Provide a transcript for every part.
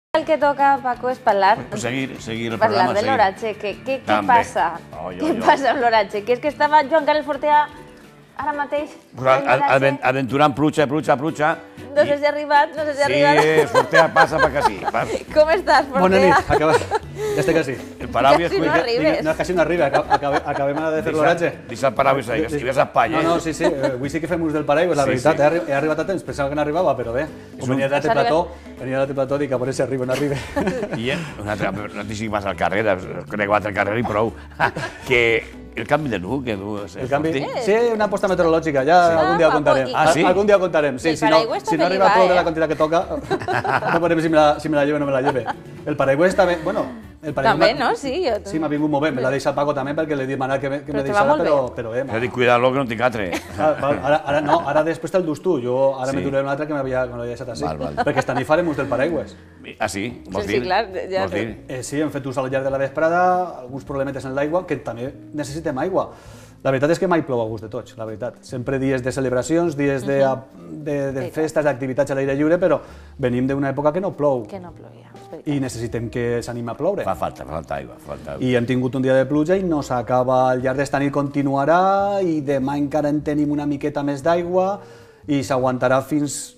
El que toca, Paco, és parlar... Seguir el parlar programa. de l'oratge. Què passa? Què passa amb l'oratge? Que és que estava Joan Carles Fortea ara mateix... Aventurant pluja. No sé si ha arribat, no sé si ha arribat. Sí, Fortea passa perquè sí. Com estàs, Fortea? Bona nit, ja estic quasi. El paraules... Quasi no arribes. No, quasi no arriba, acabem de fer l'oratge. Deixa el paraules ahí, si ves a Espanya. No, sí, avui sí que fem ús del paraigües, la veritat, he arribat a temps, pensava que no arribava, però bé, com venia de l'altre plató, dic a veure si arriba o no arriba. I una altra, no sé si vas al carrer, crec que al carrer i prou, que el canvi de look que du... El canvi? Sí, una aposta meteorològica, ja algun dia contarem. Ah, sí? Algun dia contarem, sí, si no arriba a ploure la quantitat que toca, no veurem si me la lleve o no me la lleve. El paraigües també, bueno... També, no? Sí, sí, m'ha vingut molt bé, me l'ha deixat Paco també perquè li he demanat que me deixara, però bé. Jo dic, cuidado que no tinc altre. Ara després te'l dus tu, jo ara me duré un altre que me l'havia deixat així, perquè esta nit farem ús del paraigües. Ah, sí? Vols dir? Sí, clar. Sí, hem fet ús al llarg de la vesprada, alguns problemetes en l'aigua, que també necessitem aigua. La veritat és que mai plou a gust de tots, la veritat. Sempre dies de celebracions, dies de festes, d'activitats a l'aire lliure, però venim d'una època que no plou. Que no plovia, és veritat. I necessitem que s'anima a ploure. Fa falta aigua. I hem tingut un dia de pluja i no s'acaba, al llarg d'esta nit continuarà i demà encara en tenim una miqueta més d'aigua i s'aguantarà fins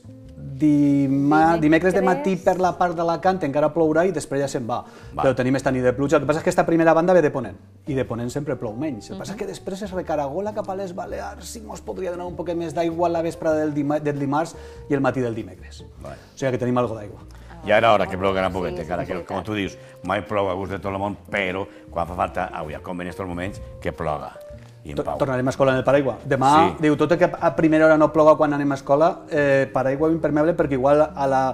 dimecres de matí per la part d'Alacant encara plourà i després ja se'n va. Però tenim esta nit de pluja. El que passa és que esta primera banda ve de ponent i de ponent sempre plou menys. El que passa és que després es recaragola cap a les Balears i ens podria donar un poquet més d'aigua a la vesprada del dimarts i el matí del dimecres. O sigui que tenim algo d'aigua. Ja era hora que ploguera un poquet, encara que, com tu dius, mai plou a gust de tot el món, però quan fa falta, com en aquests moments, que ploga. Tornarem a escola en el paraigua. Demà, diu, tot i que a primera hora no ploga quan anem a escola, paraigua impermeable perquè igual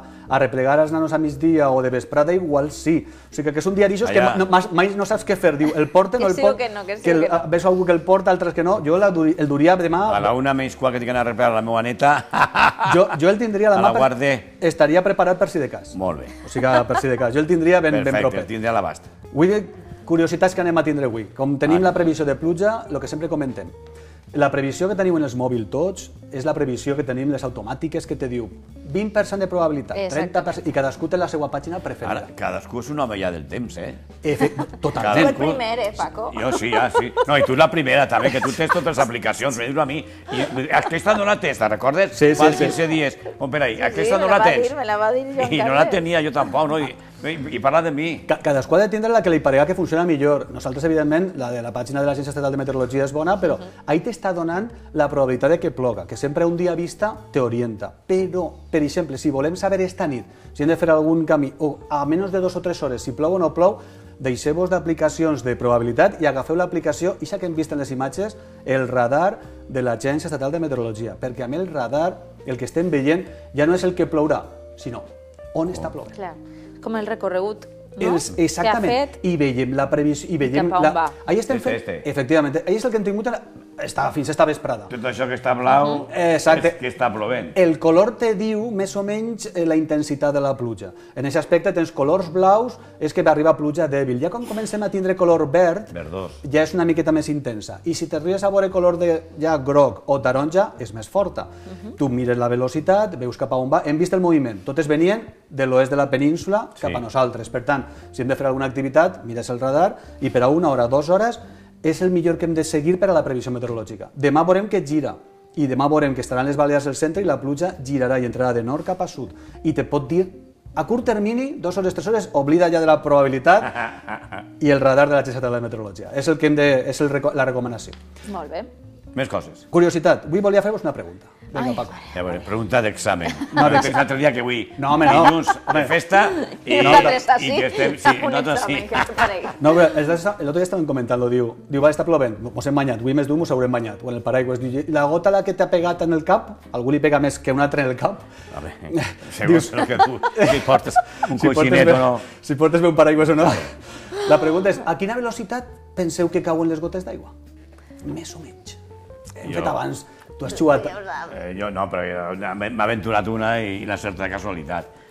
a replegar els nanos a migdia o de vesprada igual sí. O sigui que és un dia d'aixòs que mai no saps què fer. Diu, el porten o el porten? Que ves algú que el porta, altres que no. Jo el duria demà... A la 1:15 que tinc d'anar a replegar la meva neta... Jo el tindria a la mà, estaria preparat per si de cas. Molt bé. O sigui, per si de cas. Jo el tindria ben propet. Perfecte, el tindria a l'abast. Curiositats que anem a tindre avui. Com tenim la previsió de pluja, el que sempre comentem. La previsió que tenim en els mòbils tots és la previsió que tenim les automàtiques que te diu 20% de probabilitat, 30%, i cadascú té la seva pàgina preferida. Ara, cadascú és un home ja del temps, Totalment. Tu el primer, Paco. Jo sí, sí. No, i tu la primera també, que tu tens totes les aplicacions, m'ho dius a mi. I aquesta no la tens, te'n recordes? Sí. Fa 15 dies. Per ahí, aquesta no la tens. Me la va dir Joan Carles. I no la tenia jo tampoc, no? I parla de mi. Cadascú ha de tindre la que li parega que funciona millor. Nosaltres, evidentment, la de la pàgina de l'Agència Estatal de Meteorologia és bona, però ahí t'està donant la probabilitat de que ploga, que sempre un dia vista t'orienta. Però, per exemple, si volem saber esta nit, si hem de fer algun camí, o a menys de 2 o 3 hores, si plou o no plou, deixeu-vos d'aplicacions de probabilitat i agafeu l'aplicació, ixa que hem vist en les imatges, el radar de l'Agència Estatal de Meteorologia, perquè amb el radar el que estem veient ja no és el que plourà, sinó on està plovent. Clar, com el recorregut, no? Exactament, i veiem la previsió, i veiem... Cap a on va. Ahí estem fent... Efectivament, ahí és el que hem tingut fins esta vesprada. Tot això que està blau és que està plovent. El color te diu més o menys la intensitat de la pluja. En aquest aspecte tens colors blaus, és que va arribar pluja dèbil. Ja quan comencem a tindre color verd, ja és una miqueta més intensa. I si t'arribes a veure color ja groc o taronja, és més forta. Tu mires la velocitat, veus cap a on va, hem vist el moviment. Totes venien de l'oest de la península cap a nosaltres. Per tant, si hem de fer alguna activitat, mires el radar i per a 1 hora, 2 hores, és el millor que hem de seguir per a la previsió meteorològica. Demà veurem que gira, i demà veurem que estaran les Balears al centre i la pluja girarà i entrarà de nord cap a sud. I te pot dir, a curt termini, 2 hores, 3 hores, oblida ja de la probabilitat i el radar de l'Agència Estatal de Meteorologia. És el que hem de, és la recomanació. Molt bé. Més coses. Curiositat, avui volia fer-vos una pregunta. Vinga, Paco. Ja veure, pregunta d'examen. No he pensat l'altre dia que avui dilluns de festa i nosaltres i que estem... Un examen que ens paregui. No, l'altre dia estaven comentant-lo, diu, va, està plovent, mos hem banyat, avui més d'un mos haurem banyat, o en el paraigües, diu, la gota la que t'ha pegat en el cap, algú li pega més que un altre en el cap? A veure, segons el que tu portes un coixinet o no. Si portes bé un paraigües o no. La pregunta és, a quina velocitat penseu que cauen les gotes d'aigua? Més o menys. Hem fet abans, tu has xugat... Jo no, però m'ha aventurat una i una certa casualitat.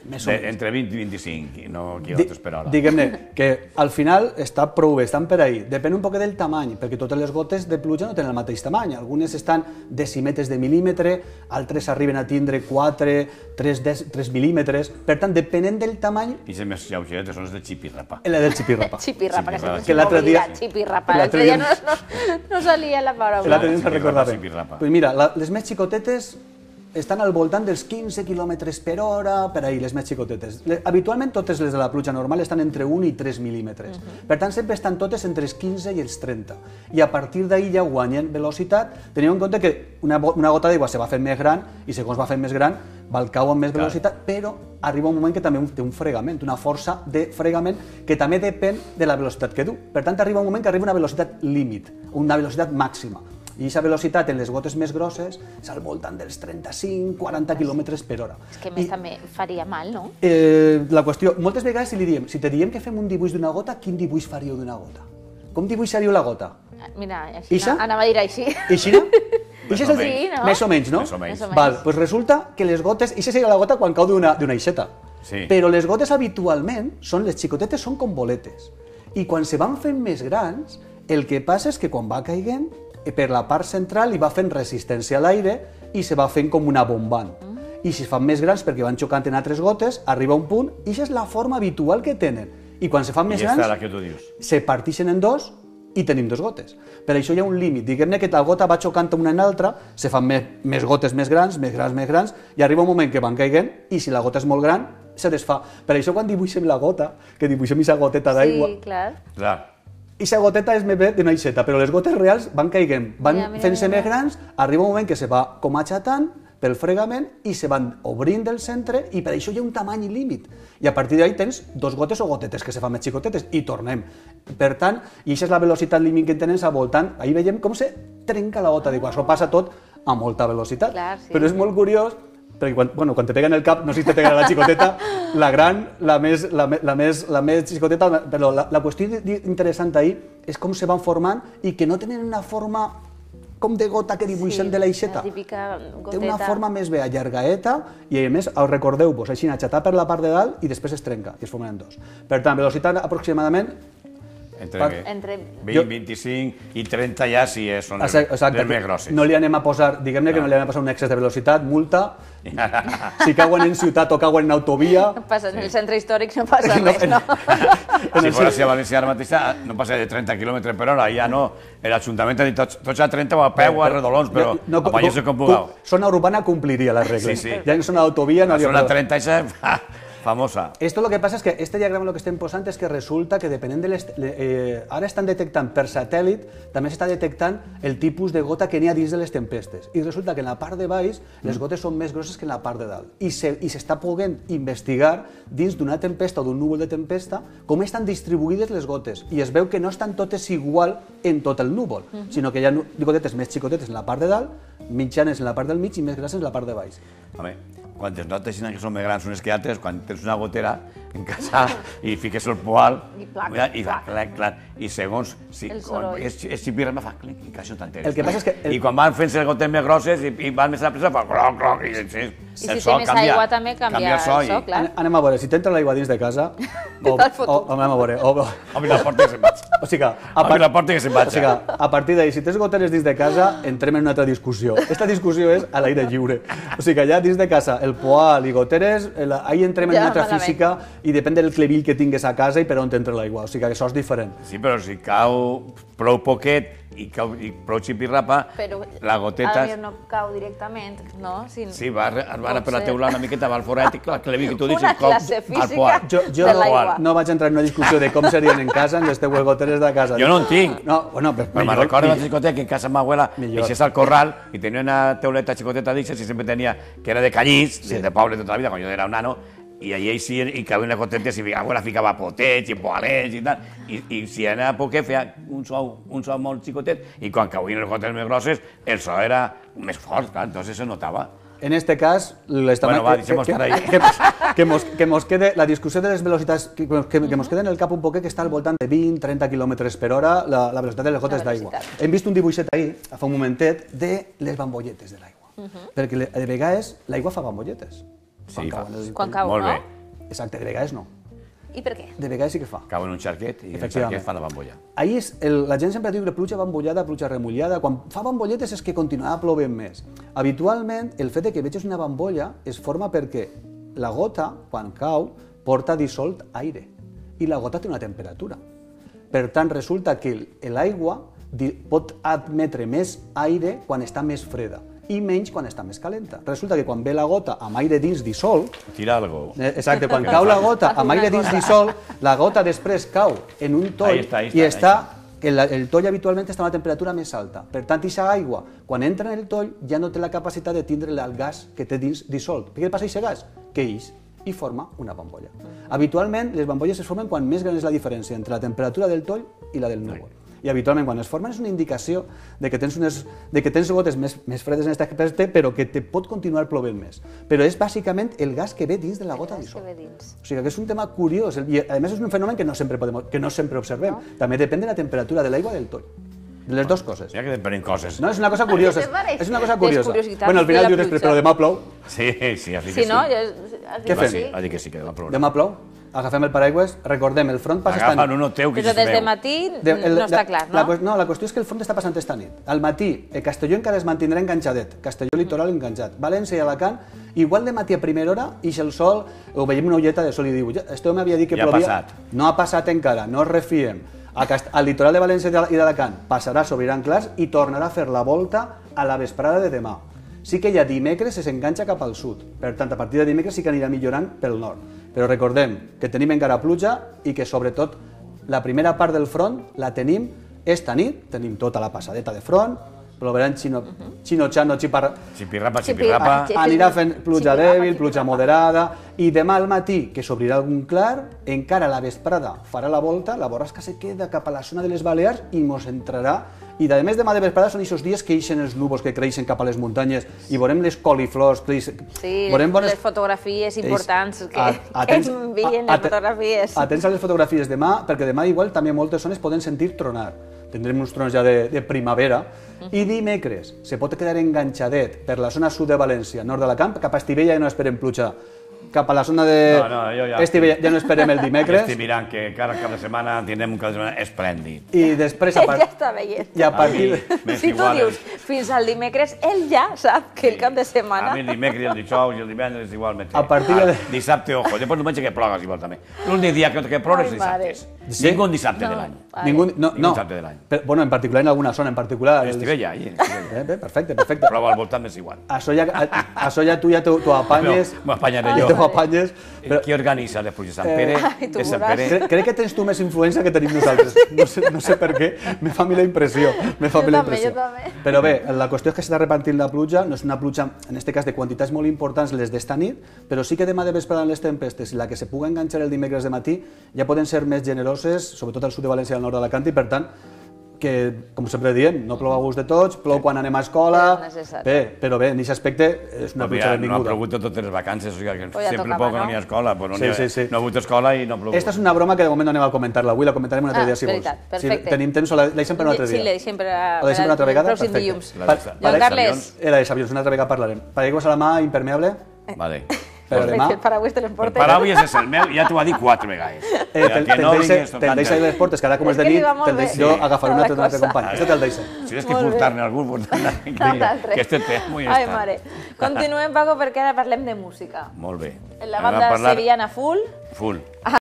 Entre 20 i 25, no quilòmetres per hora. Diguem-ne que al final està prou bé, estan per ahí. Depèn un poc del tamany, perquè totes les gotes de pluja no tenen el mateix tamany. Algunes estan decímetres de mil·límetre, altres arriben a tindre 4, 3 mil·límetres. Per tant, depenent del tamany... I les més lleugeretes són les de xipirrapa. La del xipirrapa. Xipirrapa, que l'altre dia... Xipirrapa, l'altre dia no salia la paraula. L'altre dia ens recordava. Pues mira, les més xicotetes estan al voltant dels 15 km per hora, per ahí, les més xicotetes. Habitualment totes les de la pluja normal estan entre 1 i 3 mil·límetres. Per tant, sempre estan totes entre els 15 i els 30. I a partir d'ahir ja guanyen velocitat. Teniu en compte que una gota d'aigua se va fent més gran i segons va fent més gran va al cau amb més velocitat, però arriba un moment que també té un fregament, una força de fregament que també depèn de la velocitat que du. Per tant, arriba un moment que arriba una velocitat límit, una velocitat màxima. I aquesta velocitat en les gotes més grosses és al voltant dels 35-40 km per hora. És que més també faria mal, no? La qüestió, moltes vegades si te diem que fem un dibuix d'una gota, quin dibuix faríeu d'una gota? Com dibuixaríeu la gota? Mira, així anava a dir així. Així, no? Sí, no? Més o menys, no? Més o menys. Val, doncs resulta que les gotes, això seria la gota quan cau d'una aixeta. Sí. Però les gotes habitualment, les xicotetes són com boletes. I quan se van fent més grans, el que passa és que quan va caigant, per la part central hi va fent resistència a l'aire i se va fent com una bombant. I si es fan més grans perquè van xocant en altres gotes, arriba un punt i això és la forma habitual que tenen. I quan se fan més grans, se partixen en dos i tenim dos gotes. Per això hi ha un límit. Diguem-ne que la gota va xocant una en l'altra, se fan més gotes més grans, i arriba un moment que van caigant i si la gota és molt gran, se desfà. Per això quan dibuixem la gota, que dibuixem aquesta goteta d'aigua... Sí, clar. Aquesta goteta és més bé d'una aixeta, però les gotes reals van caigant, van fent-se més grans, arriba un moment que se va com achatant pel fregament i se van obrint del centre i per això hi ha un tamany límit. I a partir d'ahí tens dos gotes o gotetes que se fan més xicotetes i tornem. Per tant, i aquesta és la velocitat límit que tenen al voltant, ahí veiem com se trenca la gota d'aigua. Això passa tot a molta velocitat, però és molt curiós perquè quan te peguen el cap, no sé si te pega la xicoteta, la gran, la més xicoteta, però la qüestió interessant ahí és com se van formant i que no tenen una forma com de gota que dibuixen de l'aixeta. Té una forma més bé allargaeta i a més, recordeu-vos, així aixetar per la part de dalt i després es trenca i es formen en dos. Per tant, velocitat aproximadament entre 20, 25 i 30 ja sí són les més grosses. No li anem a posar, diguem-ne que no li anem a posar un excés de velocitat, multa, si cauen en ciutat o cauen en autovia... No passa, en el centre històric no passa res, no? Si fos a València ara mateix no passa de 30 km per hora, ja no. L'Ajuntament ha dit tots a 30 o a peu o a redolons, però a Vallès com vulgueu. Zona urbana compliria les regles. Ja en zona d'autovia no hauria... La zona 30 és famosa. Esto lo que pasa es que este diagrama lo que estem posant és que resulta que depenent de ara estan detectant per satèl·lit, també s'està detectant el tipus de gota que n'hi ha dins de les tempestes. I resulta que en la part de baix les gotes són més grosses que en la part de dalt. I s'està podent investigar dins d'una tempesta o d'un núvol de tempesta com estan distribuïdes les gotes. I es veu que no estan totes igual en tot el núvol, sinó que hi ha gotetes més xicotetes en la part de dalt, mitjanes en la part del mig i més grasses en la part de baix. Home, quan es nota que són més grans unes que altres, quan tens una gotera en casa i fiques el poal i fa clac, i segons és xipirrapa fa clic i caixo t'enteres. I quan van fent-se les gotes més grosses i van més a la pressa fa cloc, cloc, i si té més aigua també canvia el so, clar. Anem a veure, si t'entra l'aigua dins de casa, anem a veure, obri la porta que se'n vaig. Obri la porta que se'n vaig. A partir d'ahir, si tens goteres dins de casa, entrem en una altra discussió. Aquesta discussió és a l'aire lliure. O sigui que allà dins de casa, el poal i goteres, ahí entrem en una altra física i depèn del clevill que tingues a casa i per on t'entra l'aigua. O sigui que això és diferent. Sí, però si cau prou poquet i prou xipirrapa, la goteta... Però no cau directament, no? Sí, va anar per la teula una miqueta, va al forat i el clevill que tu dius... Una classe física de l'aigua. Jo no vaig entrar en una discussió de com serien en casa les teues goteres de casa. Jo no en tinc. Però me'n recordo de la xicoteta que en casa ma abuela eixies al corral i tenia una teuleta xicoteta d'ixes i sempre tenia, que era de canyís, de poble tota la vida, quan jo era un nano, i allà hi cabia una goteta i la ficava potets i poalets i tal, i si anava poquet feia un so molt xicotet i quan cauen les gotes més grosses el so era més fort, clar, entonces se notava. En este cas, que mos quede la discussió de les velocitats, que mos quede en el cap un poquet que està al voltant de 20-30 km per hora la velocitat de les gotes d'aigua. Hem vist un dibuixet ahir, fa un momentet, de les bambolletes de l'aigua. Perquè de vegades l'aigua fa bambolletes. Sí, quan cau, no? Molt bé. Exacte, de vegades no. I per què? De vegades sí que fa. Cau en un xarquet i el xarquet fa la bambolla. Ahir la gent sempre diu que pluja bambollada, pluja remullada. Quan fa bambolletes és que continuarà plovent més. Habitualment, el fet que vegis una bambolla es forma perquè la gota, quan cau, porta dissolt aire. I la gota té una temperatura. Per tant, resulta que l'aigua pot admetre més aire quan està més freda i menys quan està més calenta. Resulta que quan ve la gota amb aire dins dissolt... Tira algo. Exacte, quan cau la gota amb aire dins dissolt, la gota després cau en un toll i està... El toll habitualment està a una temperatura més alta. Per tant, aquesta aigua, quan entra en el toll, ja no té la capacitat de tindre el gas que té dins dissolt. Què passa a aquest gas? Que ix i forma una bambolla. Habitualment, les bambolles es formen quan més gran és la diferència entre la temperatura del toll i la del núvol. I habitualment, quan es formen, és una indicació de que tens gotes més fredes en aquest aspecte, però que te pot continuar plovent més. Però és bàsicament el gas que ve dins de la gota dissolt. O sigui que és un tema curiós, i a més és un fenomen que no sempre observem. També depèn de la temperatura de l'aigua del toll. Les dues coses. Ja que depenem coses. No, és una cosa curiosa. És una cosa curiosa. Bueno, al final dius després, però demà plou. Sí, has dit que sí. Sí, no? Què fem? Has dit que sí, que demà plourà. Demà plou? Agafem el paraigües, recordem, el front passa esta nit. Agafa'n uno teu, que Però des de matí no està clar, no? No, la qüestió és que el front està passant esta nit. Al matí, Castelló encara es mantindrà enganxadet, Castelló litoral enganxat. València i Alacant, igual de matí a primera hora, ix el sol, ho veiem una ulleta de sol i diu, este home havia dit que plovia. Ja ha passat. No ha passat encara, no es refiem. Al litoral de València i d'Alacant passarà, s'obriran clars i tornarà a fer la volta a la vesprada de demà. Sí que ja dimecres s'enganxa cap al sud, per tant, a partir de dimecres sí que anirà millorant pel nord. Però recordem que tenim encara pluja i que, sobretot, la primera part del front la tenim esta nit, tenim tota la passadeta de front, ploverà xino-xano, xipirrapa, anirà fent pluja dèbil, pluja moderada, i demà al matí, que s'obrirà algun clar, encara a la vesprada farà la volta, la borrasca se queda cap a la zona de les Balears i mos entrarà. I a més demà de vesprada són aquests dies que ixen els núvols que creixen cap a les muntanyes i veurem les coliflors. Sí, les fotografies importants que envien les fotografies. Atents a les fotografies demà, perquè demà igual també moltes zones poden sentir tronar. Tindrem uns trons ja de primavera. I dimecres se pot quedar enganxadet per la zona sud de València, nord d'Alacant, cap a Estivella ja no esperem pluja. Cap a la zona de... Estivella ja no esperem el dimecres. Estic mirant que cada cap de setmana tindrem un cap de setmana esplèndid. I després... Ell ja està veient. I a partir... Si tu dius fins al dimecres, ell ja sap que el cap de setmana... A mi el dimecres i el dijous i el divendres igualment. A partir de... Dissabte, ojo, després diumenge que ploga, si vol també. L'únic dia que plora és dissabtes. Ningú dissabte de l'any. Ningú dissabte de l'any. Bueno, en particular en alguna zona en particular. Estivella, allí. Perfecte. Plova al voltant és igual. Això ja tu ja t'ho apanyes. M'apanyaré jo. Apanyes, qui organitza les pluges? Sant Pere? És Sant Pere? Crec que tens tu més influència que tenim nosaltres. No sé per què, me fa a mi la impressió. Jo també. Però bé, la qüestió és que s'està repartint la pluja, no és una pluja, en aquest cas, de quantitats molt importants les d'esta nit, però sí que demà de vesprada en les tempestes i la que se puga enganxar el dimecres de matí ja poden ser més generoses, sobretot al sud de València i al nord d'Alacant, i per tant, que, com sempre diem, no plou a gust de tots, plou quan anem a escola... Però bé, en aquest aspecte és una pluja benvinguda. No ha plogut totes les vacances, o sigui, sempre plou quan no hi ha escola, però no ha hagut escola i no ha plogut. Esta és una broma que de moment no anem a comentar-la avui, la comentarem un altre dia, si vols. Perfecte. Si tenim temps, la deixem per un altre dia. Sí, la deixem per una altra vegada? pròxim dilluns. Joan Carles. La de avions, una altra vegada parlarem. Paraigües a la mà, impermeable. Vale. Per demà. El paraigües te l'emportes. El paraigües és el meu, ja t'ho ha dit 4 vegades. Te'l deixa les portes, que ara com és de nit, jo agafaré un altre company. Este te'l deixa. Si tens que furtar-ne algú, que este tema ja està. Ai, mare. Continuem, Paco, perquè ara parlem de música. Molt bé. La banda sevillana Full. Full.